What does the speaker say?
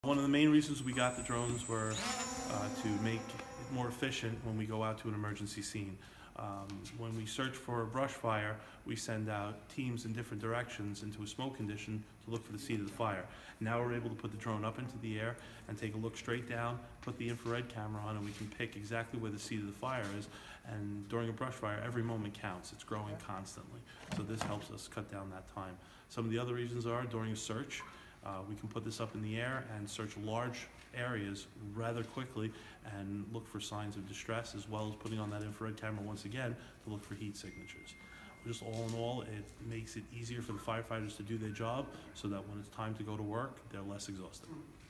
One of the main reasons we got the drones were to make it more efficient when we go out to an emergency scene. When we search for a brush fire, we send out teams in different directions into a smoke condition to look for the seat of the fire. Now we're able to put the drone up into the air and take a look straight down, put the infrared camera on, and we can pick exactly where the seat of the fire is. And during a brush fire, every moment counts. It's growing constantly. So this helps us cut down that time. Some of the other reasons are during a search, we can put this up in the air and search large areas rather quickly and look for signs of distress, as well as putting on that infrared camera once again to look for heat signatures. Just all in all, it makes it easier for the firefighters to do their job so that when it's time to go to work, they're less exhausted.